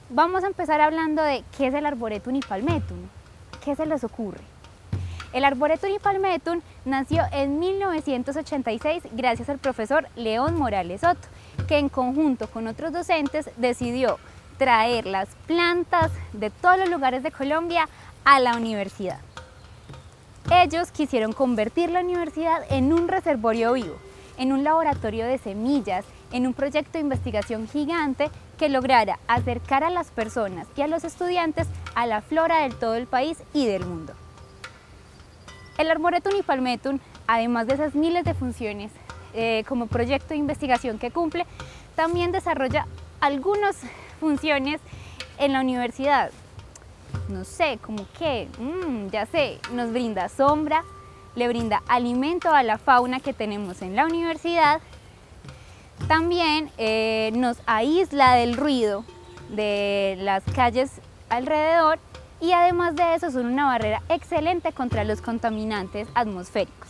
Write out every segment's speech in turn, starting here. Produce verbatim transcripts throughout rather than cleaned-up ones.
Vamos a empezar hablando de qué es el Arboretum y Palmetum. ¿Qué se les ocurre? El Arboretum y Palmetum nació en mil novecientos ochenta y seis gracias al profesor León Morales Soto, que en conjunto con otros docentes decidió traer las plantas de todos los lugares de Colombia a la universidad. Ellos quisieron convertir la universidad en un reservorio vivo, en un laboratorio de semillas, en un proyecto de investigación gigante que lograra acercar a las personas y a los estudiantes a la flora de todo el país y del mundo. El Arboretum y Palmetum, además de esas miles de funciones eh, como proyecto de investigación que cumple, también desarrolla algunas funciones en la universidad. No sé, como que, mmm, ya sé, nos brinda sombra, le brinda alimento a la fauna que tenemos en la universidad, también eh, nos aísla del ruido de las calles alrededor y además de eso son una barrera excelente contra los contaminantes atmosféricos.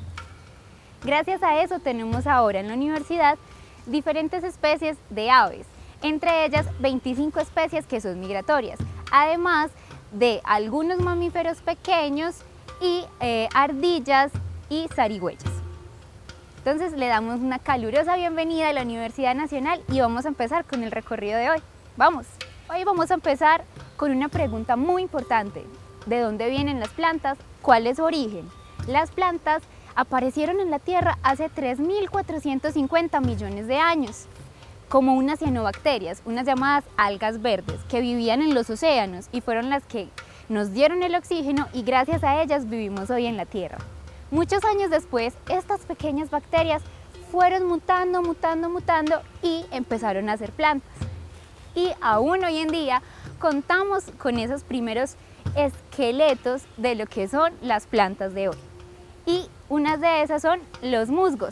Gracias a eso tenemos ahora en la universidad diferentes especies de aves, entre ellas veinticinco especies que son migratorias, además de algunos mamíferos pequeños y eh, ardillas y zarigüeyas. Entonces le damos una calurosa bienvenida a la Universidad Nacional y vamos a empezar con el recorrido de hoy. ¡Vamos! Hoy vamos a empezar con una pregunta muy importante. ¿De dónde vienen las plantas? ¿Cuál es su origen? Las plantas aparecieron en la Tierra hace tres mil cuatrocientos cincuenta millones de años, como unas cianobacterias, unas llamadas algas verdes, que vivían en los océanos y fueron las que nos dieron el oxígeno y gracias a ellas vivimos hoy en la Tierra. Muchos años después, estas pequeñas bacterias fueron mutando, mutando, mutando y empezaron a ser plantas. Y aún hoy en día contamos con esos primeros esqueletos de lo que son las plantas de hoy. Y unas de esas son los musgos.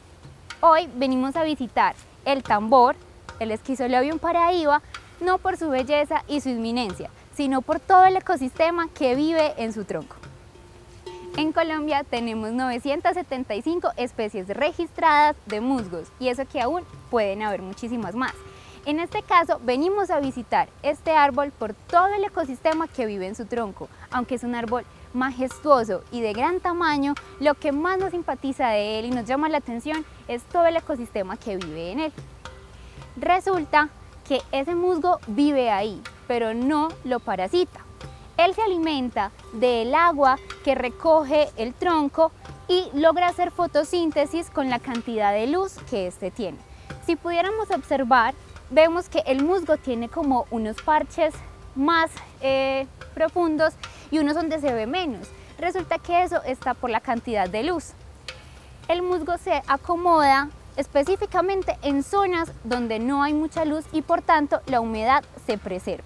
Hoy venimos a visitar el tambor, el Schizolobium paraiba, no por su belleza y su inminencia, sino por todo el ecosistema que vive en su tronco. En Colombia tenemos novecientas setenta y cinco especies registradas de musgos y eso que aún pueden haber muchísimas más. En este caso venimos a visitar este árbol por todo el ecosistema que vive en su tronco. Aunque es un árbol majestuoso y de gran tamaño, lo que más nos simpatiza de él y nos llama la atención es todo el ecosistema que vive en él. Resulta que ese musgo vive ahí, pero no lo parasita. Él se alimenta del agua que recoge el tronco y logra hacer fotosíntesis con la cantidad de luz que éste tiene. Si pudiéramos observar, vemos que el musgo tiene como unos parches más eh, profundos y unos donde se ve menos. Resulta que eso está por la cantidad de luz. El musgo se acomoda específicamente en zonas donde no hay mucha luz y por tanto la humedad se preserva.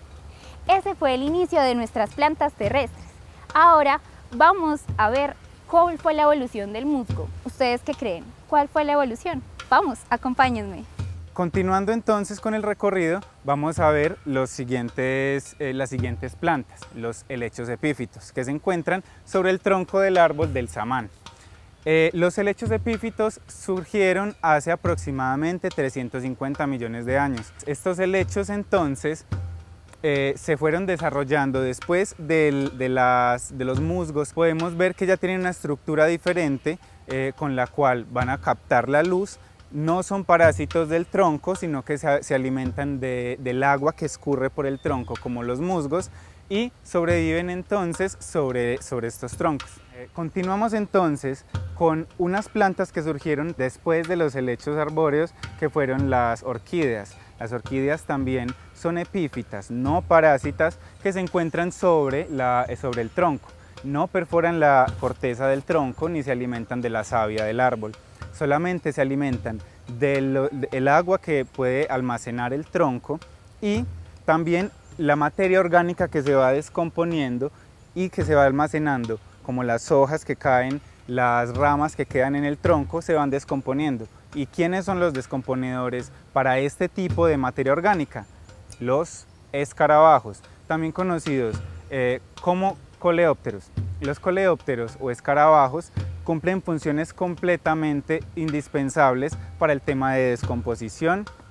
Ese fue el inicio de nuestras plantas terrestres. Ahora vamos a ver cuál fue la evolución del musgo. ¿Ustedes qué creen? ¿Cuál fue la evolución? Vamos, acompáñenme. Continuando entonces con el recorrido, vamos a ver los siguientes, eh, las siguientes plantas, los helechos epífitos, que se encuentran sobre el tronco del árbol del samán. Eh, los helechos epífitos surgieron hace aproximadamente trescientos cincuenta millones de años. Estos helechos entonces Eh, se fueron desarrollando después del, de, las, de los musgos. Podemos ver que ya tienen una estructura diferente eh, con la cual van a captar la luz. No son parásitos del tronco, sino que se, se alimentan de, del agua que escurre por el tronco como los musgos y sobreviven entonces sobre, sobre estos troncos. Eh, continuamos entonces con unas plantas que surgieron después de los helechos arbóreos, que fueron las orquídeas. Las orquídeas también son epífitas, no parásitas, que se encuentran sobre, la, sobre el tronco. No perforan la corteza del tronco ni se alimentan de la savia del árbol. Solamente se alimentan del, del agua que puede almacenar el tronco y también la materia orgánica que se va descomponiendo y que se va almacenando, como las hojas que caen, las ramas que quedan en el tronco se van descomponiendo. ¿Y quiénes son los descomponedores para este tipo de materia orgánica? Los escarabajos, también conocidos eh, como coleópteros. Los coleópteros o escarabajos cumplen funciones completamente indispensables para el tema de descomposición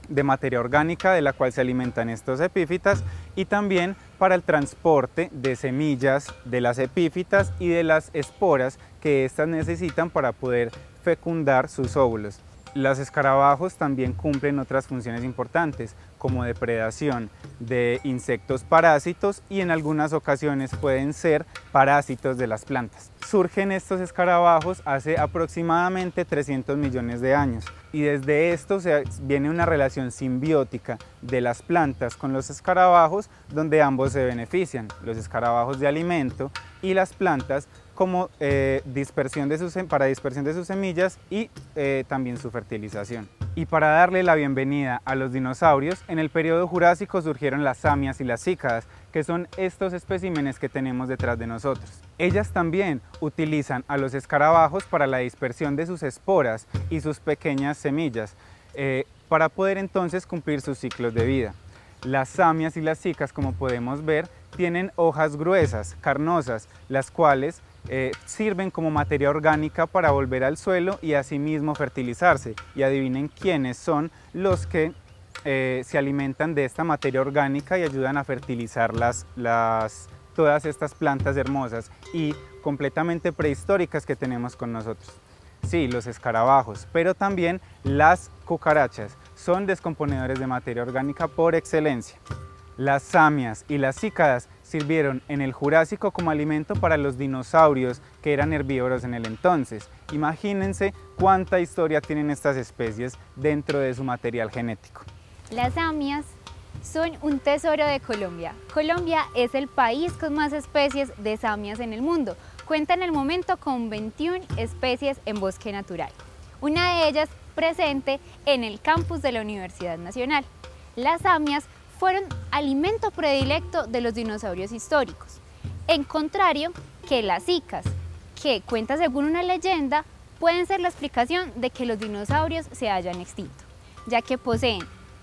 de materia orgánica de la cual se alimentan estos epífitas y también para el transporte de semillas de las epífitas y de las esporas que éstas necesitan para poder fecundar sus óvulos. Los escarabajos también cumplen otras funciones importantes, como depredación de insectos parásitos y en algunas ocasiones pueden ser parásitos de las plantas. Surgen estos escarabajos hace aproximadamente trescientos millones de años y desde esto se viene una relación simbiótica de las plantas con los escarabajos donde ambos se benefician, los escarabajos de alimento y las plantas como eh, dispersión de sus, para dispersión de sus semillas y eh, también su fertilización. Y para darle la bienvenida a los dinosaurios, en el periodo Jurásico surgieron las samias y las cícadas, que son estos especímenes que tenemos detrás de nosotros. Ellas también utilizan a los escarabajos para la dispersión de sus esporas y sus pequeñas semillas, eh, para poder entonces cumplir sus ciclos de vida. Las samias y las cícadas, como podemos ver, tienen hojas gruesas, carnosas, las cuales Eh, sirven como materia orgánica para volver al suelo y asimismo fertilizarse. Y adivinen quiénes son los que eh, se alimentan de esta materia orgánica y ayudan a fertilizar las, las, todas estas plantas hermosas y completamente prehistóricas que tenemos con nosotros. Sí, los escarabajos, pero también las cucarachas son descomponedores de materia orgánica por excelencia. Las samias y las cícadas sirvieron en el Jurásico como alimento para los dinosaurios que eran herbívoros en el entonces. Imagínense cuánta historia tienen estas especies dentro de su material genético. Las samias son un tesoro de Colombia. Colombia es el país con más especies de samias en el mundo. Cuenta en el momento con veintiuna especies en bosque natural. Una de ellas presente en el campus de la Universidad Nacional. Las samias fueron alimento predilecto de los dinosaurios históricos, en contrario que las cícadas, que cuenta según una leyenda, pueden ser la explicación de que los dinosaurios se hayan extinto, ya que poseen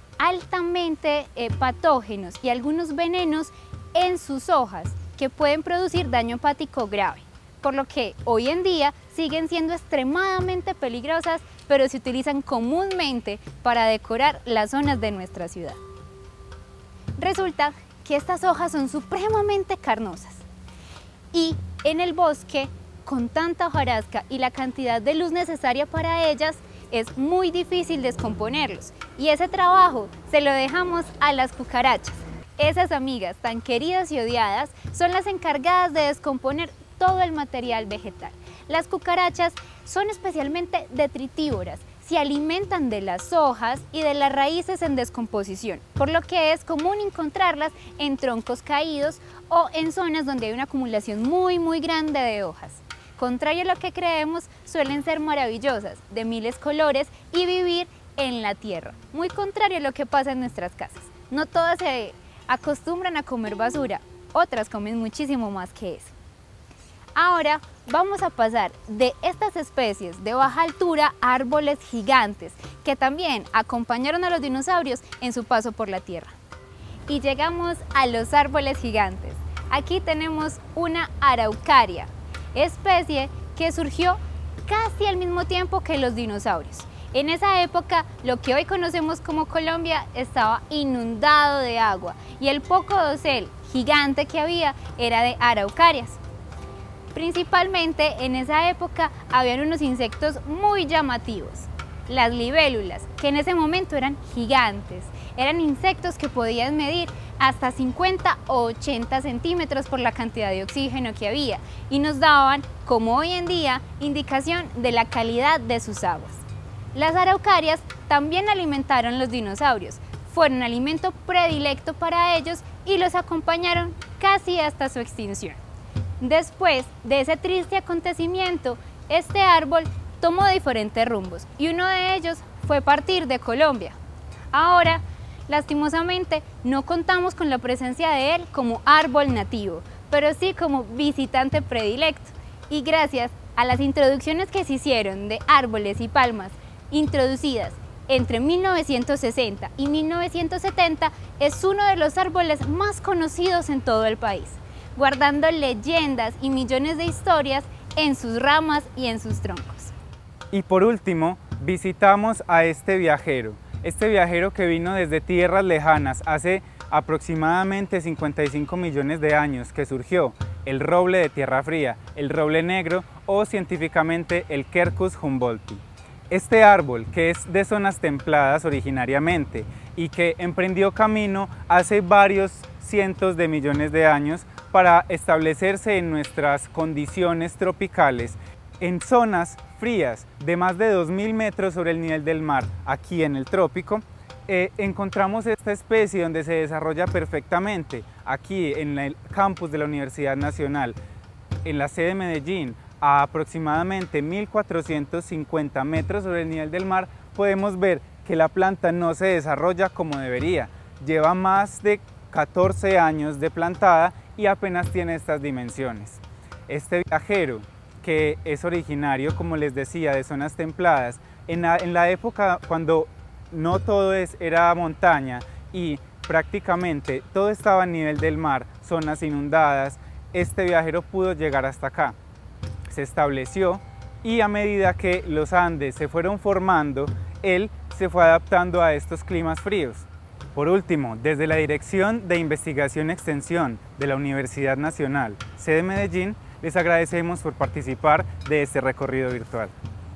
altamente eh, patógenos y algunos venenos en sus hojas que pueden producir daño hepático grave, por lo que hoy en día siguen siendo extremadamente peligrosas, pero se utilizan comúnmente para decorar las zonas de nuestra ciudad. Resulta que estas hojas son supremamente carnosas y en el bosque, con tanta hojarasca y la cantidad de luz necesaria para ellas, es muy difícil descomponerlos y ese trabajo se lo dejamos a las cucarachas. Esas amigas tan queridas y odiadas son las encargadas de descomponer todo el material vegetal. Las cucarachas son especialmente detritívoras, se alimentan de las hojas y de las raíces en descomposición, por lo que es común encontrarlas en troncos caídos o en zonas donde hay una acumulación muy muy grande de hojas. Contrario a lo que creemos, suelen ser maravillosas, de miles colores y vivir en la tierra, muy contrario a lo que pasa en nuestras casas. No todas se acostumbran a comer basura, otras comen muchísimo más que eso. Ahora vamos a pasar de estas especies de baja altura a árboles gigantes que también acompañaron a los dinosaurios en su paso por la Tierra. Y llegamos a los árboles gigantes. Aquí tenemos una araucaria, especie que surgió casi al mismo tiempo que los dinosaurios. En esa época, lo que hoy conocemos como Colombia estaba inundado de agua y el poco dosel gigante que había era de araucarias. Principalmente en esa época habían unos insectos muy llamativos, las libélulas, que en ese momento eran gigantes. Eran insectos que podían medir hasta cincuenta o ochenta centímetros por la cantidad de oxígeno que había y nos daban, como hoy en día, indicación de la calidad de sus aguas. Las araucarias también alimentaron los dinosaurios, fueron alimento predilecto para ellos y los acompañaron casi hasta su extinción. Después de ese triste acontecimiento, este árbol tomó diferentes rumbos y uno de ellos fue partir de Colombia. Ahora, lastimosamente, no contamos con la presencia de él como árbol nativo, pero sí como visitante predilecto. Y gracias a las introducciones que se hicieron de árboles y palmas introducidas entre mil novecientos sesenta y mil novecientos setenta, es uno de los árboles más conocidos en todo el país, guardando leyendas y millones de historias en sus ramas y en sus troncos. Y por último, visitamos a este viajero, Este viajero que vino desde tierras lejanas hace aproximadamente cincuenta y cinco millones de años, que surgió el roble de tierra fría, el roble negro o científicamente el Quercus humboldti. Este árbol, que es de zonas templadas originariamente y que emprendió camino hace varios cientos de millones de años para establecerse en nuestras condiciones tropicales, en zonas frías de más de dos mil metros sobre el nivel del mar, aquí en el trópico, eh, encontramos esta especie donde se desarrolla perfectamente, aquí en el campus de la Universidad Nacional, en la sede de Medellín, a aproximadamente mil cuatrocientos cincuenta metros sobre el nivel del mar, podemos ver que la planta no se desarrolla como debería. Lleva más de catorce años de plantada y apenas tiene estas dimensiones. Este viajero, que es originario, como les decía, de zonas templadas, en la, en la época cuando no todo es, era montaña y prácticamente todo estaba a nivel del mar, zonas inundadas, este viajero pudo llegar hasta acá. Se estableció y a medida que los Andes se fueron formando, él se fue adaptando a estos climas fríos. Por último, desde la Dirección de Investigación y Extensión de la Universidad Nacional, sede de Medellín, les agradecemos por participar de este recorrido virtual.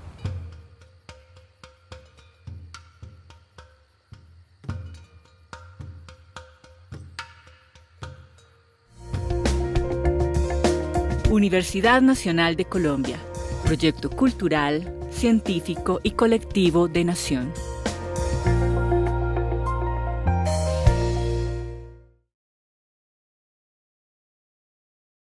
Universidad Nacional de Colombia, proyecto cultural, científico y colectivo de Nación.